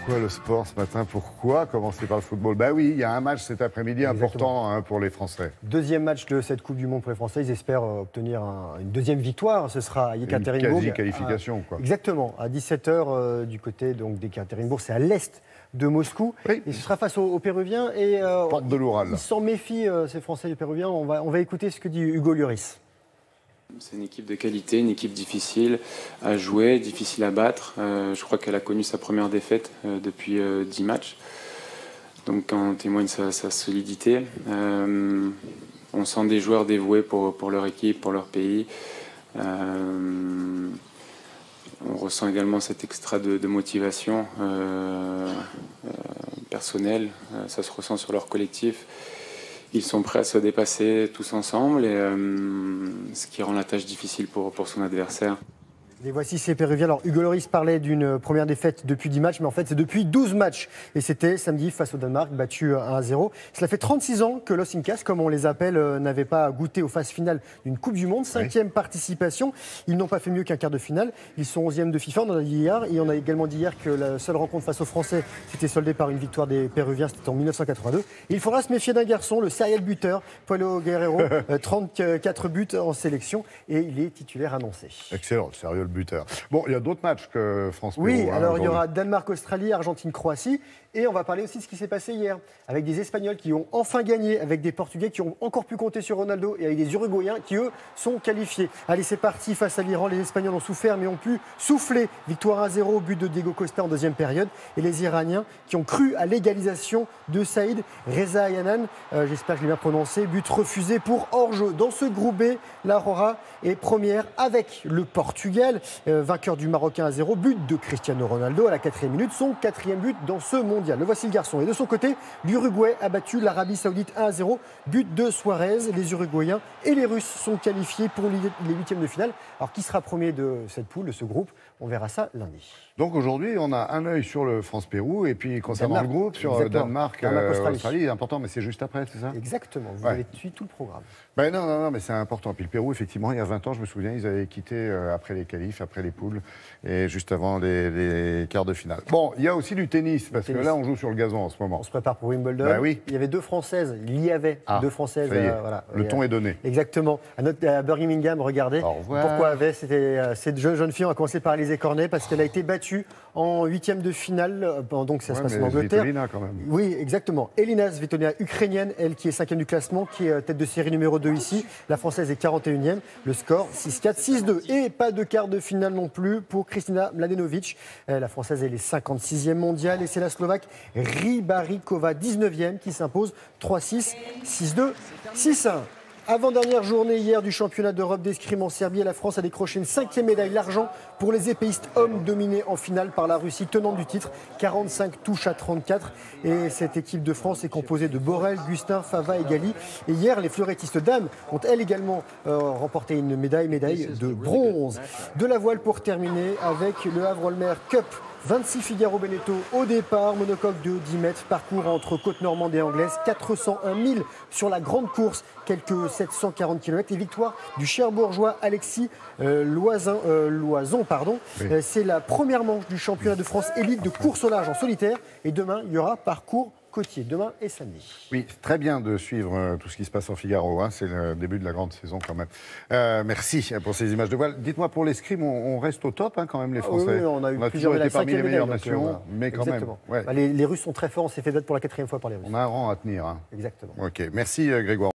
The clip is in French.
Pourquoi le sport ce matin? Pourquoi commencer par le football? Bah oui, il y a un match cet après-midi important pour les Français. Deuxième match de cette Coupe du Monde pour les Français. Ils espèrent obtenir une deuxième victoire. Ce sera à Yekaterinbourg. Une quasi-qualification, quoi. Exactement. À 17h du côté d'Yekaterinbourg. C'est à l'est de Moscou. Oui. Et ce sera face aux Péruviens. Et, Porte de l'Oural. Ils s'en méfient, ces Français et les Péruviens. On va écouter ce que dit Hugo Lloris. C'est une équipe de qualité, une équipe difficile à jouer, difficile à battre. Je crois qu'elle a connu sa première défaite depuis 10 matchs. Donc en témoigne sa solidité. On sent des joueurs dévoués pour leur équipe, pour leur pays. On ressent également cet extra de motivation personnelle. Ça se ressent sur leur collectif. Ils sont prêts à se dépasser tous ensemble, et ce qui rend la tâche difficile pour son adversaire. Et voici ces Péruviens. Alors, Hugo Lloris parlait d'une première défaite depuis 10 matchs, mais en fait, c'est depuis 12 matchs. Et c'était samedi face au Danemark, battu 1-0. Cela fait 36 ans que Los Incas, comme on les appelle, n'avaient pas goûté aux phases finales d'une Coupe du Monde. 5e participation. Ils n'ont pas fait mieux qu'un quart de finale. Ils sont 11e de FIFA, on en a dit hier. Et on a également dit hier que la seule rencontre face aux Français s'était soldée par une victoire des Péruviens. C'était en 1982. Et il faudra se méfier d'un garçon, le serial buteur, Paulo Guerrero. 34 buts en sélection. Et il est titulaire annoncé. Excellent, le sérieux buteur. Bon, il y a d'autres matchs que France-Pérou. Oui, alors il y aura Danemark-Australie, Argentine-Croatie. Et on va parler aussi de ce qui s'est passé hier, avec des Espagnols qui ont enfin gagné, avec des Portugais qui ont encore pu compter sur Ronaldo et avec des Uruguayens qui, eux, sont qualifiés. Allez, c'est parti face à l'Iran. Les Espagnols ont souffert, mais ont pu souffler. Victoire 1-0, but de Diego Costa en deuxième période. Et les Iraniens qui ont cru à l'égalisation de Saïd Reza Ayanan. J'espère que je l'ai bien prononcé. But refusé pour hors-jeu. Dans ce groupe B, la Rora est première avec le Portugal, vainqueur du Marocain 1-0. But de Cristiano Ronaldo à la 4e minute. Son 4e but dans ce mondial. Le voici le garçon. Et de son côté, l'Uruguay a battu l'Arabie Saoudite 1-0. But de Suarez. Les Uruguayens et les Russes sont qualifiés pour les huitièmes de finale. Alors, qui sera premier de cette poule, de ce groupe? On verra ça lundi. Donc aujourd'hui, on a un œil sur le France-Pérou et puis concernant le groupe, sur Danemark, Australie. Important, mais c'est juste après, c'est ça? Exactement. Vous avez suivi tout le programme. Ben non, mais c'est important. Puis le Pérou, effectivement, il y a 20 ans, je me souviens, ils avaient quitté après les qualifs, après les poules et juste avant les quarts de finale. Bon, il y a aussi du tennis, parce que là, on joue sur le gazon en ce moment. On se prépare pour Wimbledon. Ben oui. Il y avait deux Françaises. Il y avait deux Françaises. Voilà. Le ton est donné. Exactement. À Birmingham, regardez. Au revoir. Pourquoi avait cette jeune fille, on a commencé par Alizé Cornet, parce qu'elle a été battue en huitième de finale. Donc ça se passe en Angleterre. Svitolina, quand même. Oui, exactement. Elina Svitolina, ukrainienne, elle qui est 5e du classement, qui est tête de série numéro 2 ici. La Française est 41e. Le score 6-4, 6-2. Et pas de quart de finale non plus pour Kristina Mladenovic. La Française, elle est 56e mondiale. Et c'est la Slovaque Rybarikova, 19e, qui s'impose 3-6, 6-2, 6-1. Avant-dernière journée hier du championnat d'Europe d'escrime en Serbie, la France a décroché une 5e médaille, l'argent pour les épéistes hommes dominés en finale par la Russie, tenante du titre, 45 touches à 34. Et cette équipe de France est composée de Borel, Gustin, Fava et Gali. Et hier, les fleurettistes dames ont elles également remporté une médaille de bronze. De la voile pour terminer avec le Havre-Holmer Cup. 26 Figaro Beneteau au départ, monocoque de 10 mètres, parcours entre Côte-Normande et Anglaise, 401 000 sur la grande course, quelques 740 km. Et victoire du Cherbourgeois Alexis Loison. Oui. C'est la première manche du championnat de France élite de course au large en solitaire. Et demain, il y aura parcours côtier, demain et samedi. Oui, c'est très bien de suivre tout ce qui se passe en Figaro. C'est le début de la grande saison quand même. Merci pour ces images de voile. Dites-moi, pour l'escrime, on reste au top quand même, les Français. Oui, on a eu toujours été parmi les meilleures médailles, nations, mais quand même. Ouais. Les Russes sont très forts, on s'est fait battre pour la 4e fois par les Russes. On a un rang à tenir. Exactement. Ok, merci Grégoire.